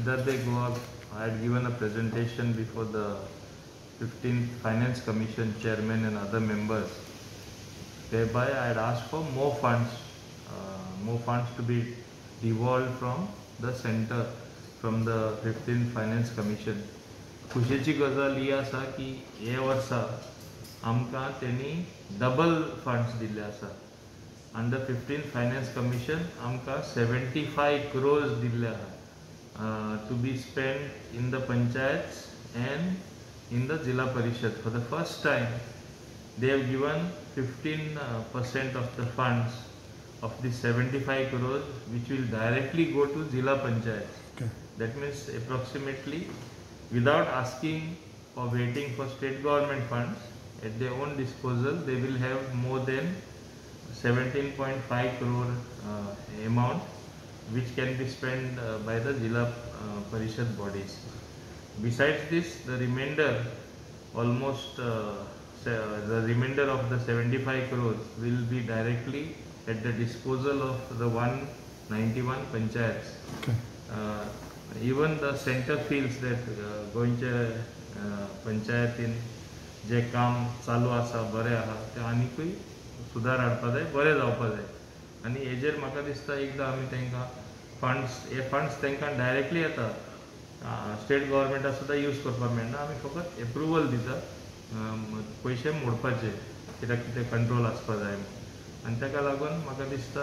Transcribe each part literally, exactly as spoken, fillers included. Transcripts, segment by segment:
whether they go up. I had given a presentation before the fifteenth Finance Commission chairman and other members, whereby I had asked for more funds, uh, more funds to be devolved from the center, from the fifteenth Finance Commission. खुशेची गजाल ही आसा की हे वर्सा आमकां तेणी double funds दिल्ले आसा. Under fifteenth Finance Commission आमकां seventy-five crores दिल्ले आहा to be spend in the panchayats and in the Zilla Parishad. For the first time, they have given fifteen percent of the funds of the seventy-five crores, which will directly go to Zilla Panchayats. Okay. That means approximately, without asking or waiting for state government funds, at their own disposal, they will have more than seventeen point five crore uh, amount, which can be spent uh, by the Zilla uh, Parishad bodies. Besides this, the remainder, almost uh, the remainder of the seventy-five crores will be directly at the disposal of the one ninety-one panchayats. Okay. Uh, even the center feels that गोंयचे पंचायतीन जे काम चालू आसा बरें आहा ते आनीकूय सुदार हाडपा जाय, बरें जावपा जाय. आनी हेजेर म्हाका दिसता एकदां आमी तांकां फंड्स हे फंड्स तांकां डायरेक्टली येता, स्टेट गव्हर्मेंटाक सुद्दां यूज करपाक मेळना. आमी फकत एप्रुवल दिता पयशे मोडपाचे, कित्याक कितें कंट्रोल आसपा जाय. आनी ताका लागून म्हाका दिसता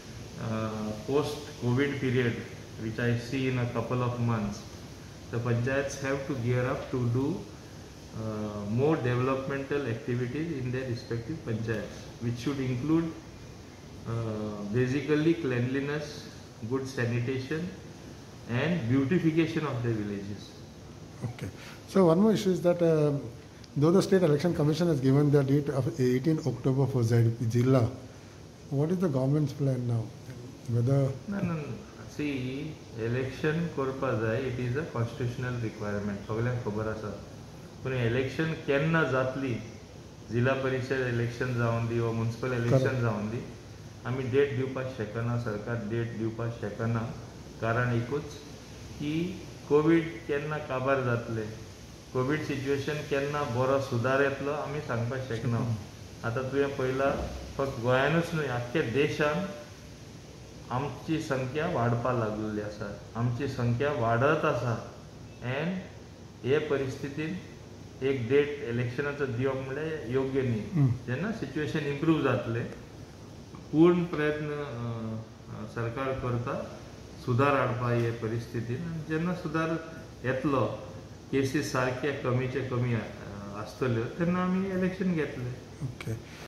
post covid period, which I see in a couple of months, the panchayats have to gear up to do uh, more developmental activities in their respective panchayats, which should include uh, basically cleanliness, good sanitation and beautification of their villages. Okay. So one more issue is that uh, though the State Election Commission has given the date of eighteenth October for Zilla, what is the government's plan now? Whether no, no, no. See, election करपा जाय, it is a constitutional requirement. सगळ्यांक खबर आसा. पूण election केन्ना जातली, जिल्हा परिषद election जावन दी वा municipal election जावन दी, आमी डेट दिवपाक शकना, सरकार डेट दिवपाक शकना. कारण एकूच की कोविड केन्ना काबार जातले, कोविड सिच्युएशन केन्ना बरो सुदार येतलो आमी सांगपाक शकना. आतां तुवें पळयलां फक्त गोंयानूच न्हय, आख्ख्या देशान आमची संख्या वाडपा लागलेली आसा, आमची संख्या वाडत आसा. एंड हे परिस्थितीत एक डेट इलेक्शनाचो दिवप म्हणल्यार योग्य न्ही. जेन्ना सिच्युएशन इम्प्रूव जातले, पूर्ण प्रयत्न सरकार करता सुदार हाडपा हे परिस्थितीन. जेन्ना सुदार येतलो, केसीस सारके कमीचे कमी आसतल्यो, तेन्ना आमी इलेक्शन घेतले. okay.